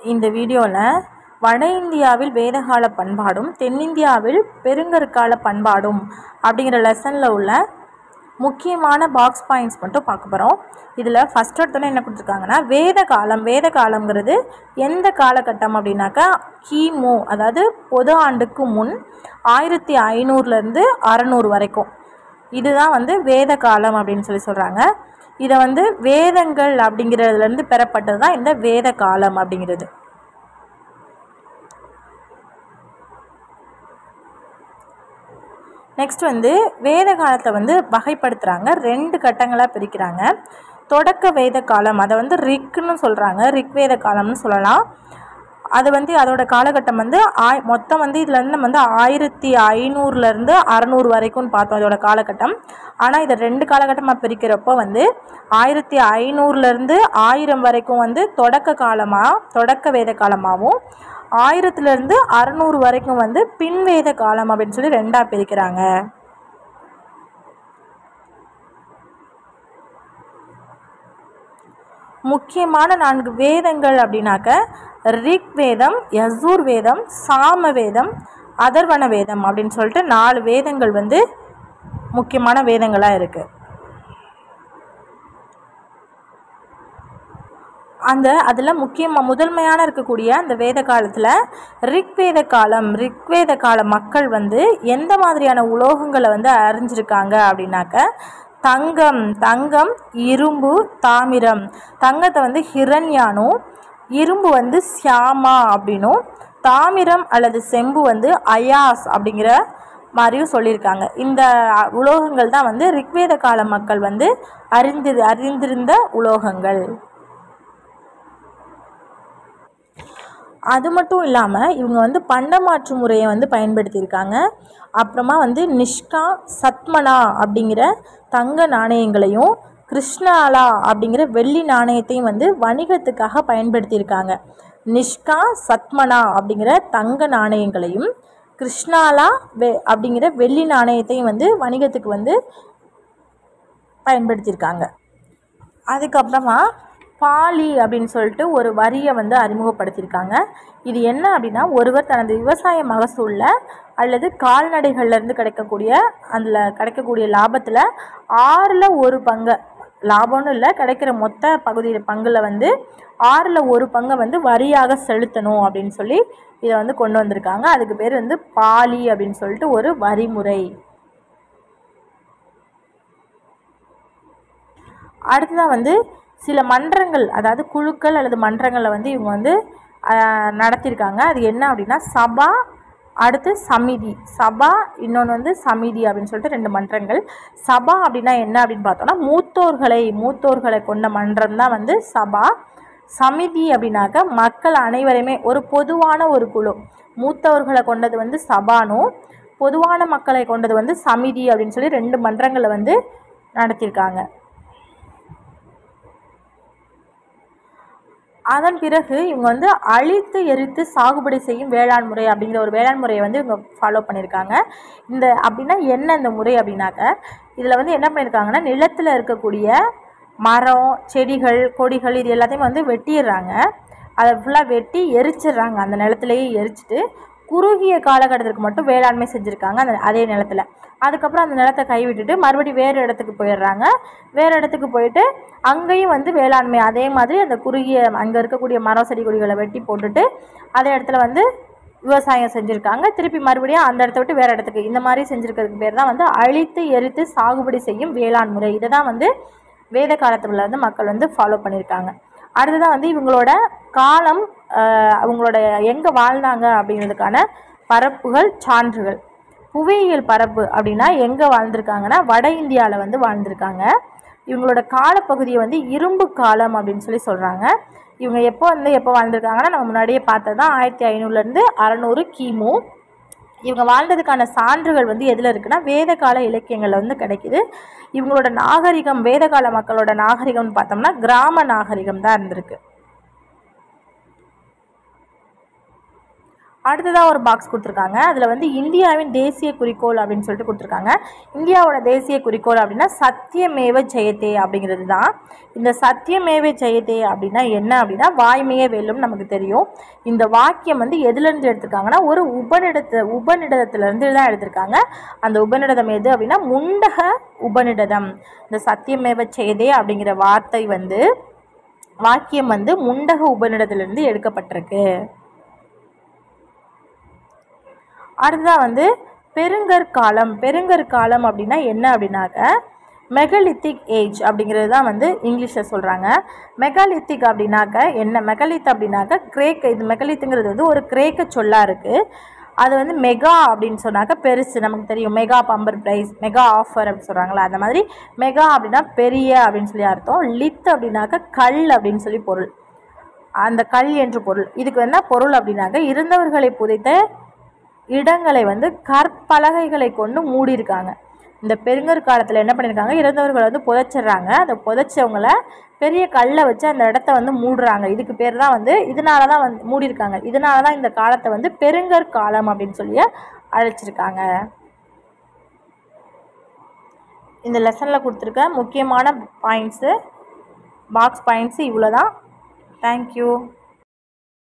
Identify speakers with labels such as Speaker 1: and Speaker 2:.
Speaker 1: இந்த வீடியோவில் வட இந்தியாவில் வேதகால பண்பாடும் தென்னிந்தியாவில் பெருங்கற்கால பண்பாடும் அப்படிங்கிற லெசனில் உள்ள முக்கியமான பாக்ஸ் பாயிண்ட்ஸ் மட்டும் பார்க்க போகிறோம். இதில் ஃபஸ்ட் எடுத்தோன்னே என்ன கொடுத்துருக்காங்கன்னா வேத காலம்ங்கிறது எந்த காலகட்டம் அப்படின்னாக்கா கிமு, அதாவது பொது ஆண்டுக்கு முன் 1500 600 வரைக்கும். இதுதான் வேத காலம் அப்படின்னு சொல்கிறாங்க. இதை வேதங்கள் அப்படிங்கிறதுலேருந்து பெறப்பட்டது தான் இந்த வேத காலம் அப்படிங்கிறது. நெக்ஸ்ட் வேத காலத்தை வகைப்படுத்துகிறாங்க, 2 கட்டங்களாக பிரிக்கிறாங்க. தொடக்க வேத காலம், அதை ரிக்னு சொல்கிறாங்க, ரிக் வேத காலம்னு சொல்லலாம். அது அதோட காலகட்டம் மொத்தம் இதுலேருந்து 1500 600 வரைக்கும்னு பார்த்தோம் இதோட காலகட்டம். ஆனால் இதை 2 காலகட்டமாக பிரிக்கிறப்போ 1500 1000 வரைக்கும் தொடக்க வேத காலமாகவும் 1000 600 வரைக்கும் பின்வேத காலம் அப்படின்னு சொல்லி 2ஆக பிரிக்கிறாங்க. முக்கியமான 4 வேதங்கள் அப்படின்னாக்க ரிக் வேதம், யஜூர் வேதம், சாம வேதம், அதர்வண வேதம் அப்படின்னு சொல்லிட்டு 4 வேதங்கள் முக்கியமான வேதங்களாக இருக்குது. அதில் முதன்மையான இருக்கக்கூடிய அந்த வேத காலத்தில் ரிக்வேத கால மக்கள் எந்த மாதிரியான உலோகங்களை அறிஞ்சிருக்காங்க அப்படின்னாக்க தங்கம், இரும்பு, தாமிரம். தங்கத்தை ஹிரண்யானும், இரும்பு சியாமா அப்படின்னும், தாமிரம் அல்லது செம்பு அயாஸ் அப்படிங்கிற மாதிரியும் சொல்லியிருக்காங்க. இந்த உலோகங்கள் தான் ரிக்வேத கால மக்கள் அறிந்திருந்த உலோகங்கள். அது மட்டும் இல்லாமல் இவங்க பண்டமாற்று முறையை பயன்படுத்தியிருக்காங்க. அப்புறமா நிஷ்கா, சத்மனா அப்படிங்கிற தங்க நாணயங்களையும் கிருஷ்ணாலா அப்படிங்கிற வெள்ளி நாணயத்தையும் வணிகத்துக்காக பயன்படுத்தியிருக்காங்க. நிஷ்கா, சத்மனா அப்படிங்கிற தங்க நாணயங்களையும் கிருஷ்ணாலா அப்படிங்கிற வெள்ளி நாணயத்தையும் வணிகத்துக்கு பயன்படுத்தியிருக்காங்க. அதுக்கப்புறமா பாலி அப்படின்னு சொல்லிட்டு ஒரு வரியை அறிமுகப்படுத்தியிருக்காங்க. இது என்ன அப்படின்னா, ஒருவர் தனது விவசாய மகசூலில் அல்லது கால்நடைகள்லேருந்து கிடைக்கக்கூடிய லாபத்தில் 6ல் 1 பங்கு, லாபம்னு இல்லை, கிடைக்கிற மொத்த பங்கில் 6ல் 1 பங்கை வரியாக செலுத்தணும் அப்படின்னு சொல்லி இதை கொண்டு வந்திருக்காங்க. அதுக்கு பேர் பாலி அப்படின்னு சொல்லிட்டு ஒரு வரிமுறை. அடுத்ததான் சில மன்றங்கள், அதாவது குழுக்கள் அல்லது மன்றங்களை இவங்க நடத்தியிருக்காங்க. அது என்ன அப்படின்னா சபா, அடுத்து சமிதி. சபா, இன்னொன்று சமிதி அப்படின்னு சொல்லிட்டு 2 மன்றங்கள். சபா அப்படின்னா என்ன அப்படின்னு பார்த்தோன்னா மூத்தோர்களை கொண்ட மன்றம் தான் சபா. சமிதி அப்படின்னாக்க மக்கள் அனைவரையுமே ஒரு பொதுவான ஒரு குழு. மூத்தவர்களை கொண்டது சபானும், பொதுவான மக்களை கொண்டது சமிதி அப்படின்னு சொல்லி 2 மன்றங்களை நடத்தியிருக்காங்க. அதன் பிறகு இவங்க அழித்து எரித்து சாகுபடி செய்யும் வேளாண் முறை அப்படிங்கிற ஒரு வேளாண் முறையை இவங்க ஃபாலோ பண்ணியிருக்காங்க. அப்படின்னா என்ன இந்த முறை அப்படின்னாக்க, இதில் என்ன பண்ணியிருக்காங்கன்னா, நிலத்தில் இருக்கக்கூடிய மரம், செடிகள், கொடிகள் இது எல்லாத்தையும் வெட்டிடுறாங்க. அதை ஃபுல்லாக வெட்டி எரிச்சிடுறாங்க. அந்த நிலத்திலேயே எரிச்சிட்டு குறுகிய காலகட்டத்திற்கு மட்டும் வேளாண்மை செஞ்சுருக்காங்க அதே நிலத்தில். அதுக்கப்புறம் அந்த நிலத்தை கைவிட்டுட்டு மறுபடியும் வேறு இடத்துக்கு போயிடுறாங்க. வேறு இடத்துக்கு போயிட்டு அங்கேயும் வேளாண்மை அதே மாதிரி அந்த குறுகிய அங்கே இருக்கக்கூடிய மரம், செடி, கொடிகளை வெட்டி போட்டுட்டு அதே இடத்துல விவசாயம் செஞ்சுருக்காங்க. திருப்பி மறுபடியும் அந்த இடத்த விட்டு வேறு இடத்துக்கு, இந்த மாதிரி செஞ்சுருக்கிறதுக்கு பேர் தான் அழித்து எரித்து சாகுபடி செய்யும் வேளாண் முறை. இதை தான் வேத காலத்தில் மக்கள் ஃபாலோ பண்ணியிருக்காங்க. அடுத்ததான் இவங்களோட காலம், அவங்களோட எங்கே வாழ்ந்தாங்க அப்படிங்கிறதுக்கான பரப்புகள், சான்றுகள். புவியியல் பரப்பு அப்படின்னா எங்கே வாழ்ந்திருக்காங்கன்னா வட இந்தியாவில் வாழ்ந்திருக்காங்க. இவங்களோட காலப்பகுதியை இரும்பு காலம் அப்படின்னு சொல்கிறாங்க. இவங்க எப்போ வாழ்ந்திருக்காங்கன்னா நம்ம முன்னாடியே பார்த்தது தான் 1500 600 கிமு. இவங்க வாழ்ந்ததுக்கான சான்றுகள் எதில் இருக்குன்னா வேத கால இலக்கியங்களில் கிடைக்குது. இவங்களோட நாகரிகம், வேதகால மக்களோட நாகரிகம்னு பார்த்தோம்னா கிராம நாகரிகம் தான் இருந்திருக்கு. அடுத்ததாக ஒரு பாக்ஸ் கொடுத்துருக்காங்க. அதில் வந்து இந்தியாவின் தேசிய குறிக்கோள் அப்படின்னு சொல்லிட்டு கொடுத்துருக்காங்க. இந்தியாவோட தேசிய குறிக்கோள் அப்படின்னா சத்தியமேவ ஜெயதே அப்படிங்கிறது தான். இந்த சத்தியமேவ ஜெயதே அப்படின்னா என்ன அப்படின்னா வாய்மையே வெல்லும் நமக்கு தெரியும். இந்த வாக்கியம் வந்து எதுலேருந்து எடுத்திருக்காங்கன்னா ஒரு உபநிடதத்திலேருந்து தான் எடுத்திருக்காங்க. அந்த உபநிடதம் எது அப்படின்னா முண்டக உபநிடதம். இந்த சத்தியமேவ ஜெயதே அப்படிங்கிற வாக்கியம் வந்து முண்டக உபநிடத்திலிருந்து எடுக்கப்பட்டிருக்கு. அடுத்ததாக வந்து பெருங்கற்காலம் அப்படின்னா என்ன அப்படின்னாக்க மெகலித்திக் ஏஜ் அப்படிங்கிறது தான் வந்து இங்கிலீஷில் சொல்கிறாங்க. மெகாலித்திக் அப்படின்னாக்க என்ன, மெகலித் அப்படின்னாக்க இது மெகலித்துங்கிறது வந்து ஒரு கிரேக்க சொல்லாக இருக்குது. அது வந்து மெகா அப்படின்னு சொன்னாக்க பெருசு, நமக்கு தெரியும் mega bumper prize, mega offer அப்படின்னு சொல்கிறாங்களா, அந்த மாதிரி மெகா அப்படின்னா பெரிய அப்படின்னு சொல்லி அர்த்தம். லித் அப்படின்னாக்க கல் அப்படின்னு சொல்லி பொருள், அந்த கல் என்று பொருள். இதுக்கு என்ன பொருள் அப்படின்னாக்க இருந்தவர்களை புதைத்த இடங்களை வந்து கற்பலகைகளை கொண்டு மூடியிருக்காங்க. இந்த பெருங்கற்காலத்தில் என்ன பண்ணியிருக்காங்க, இறந்தவர்களை வந்து புதைச்சிட்றாங்க. அந்த புதைச்சவங்கள பெரிய கல்லை வச்சு அந்த இடத்த வந்து மூடுறாங்க. இதுக்கு பேர் தான் வந்து இதனால தான் வந்து மூடியிருக்காங்க. இதனால தான் இந்த காலத்தை வந்து பெருங்கற்காலம் அப்படின்னு சொல்லி அழைச்சிருக்காங்க. இந்த லெசனில் கொடுத்துருக்க முக்கியமான பாயிண்ட்ஸு பாக்ஸ் பாயிண்ட்ஸு இவ்வளோ தான். தேங்க்யூ.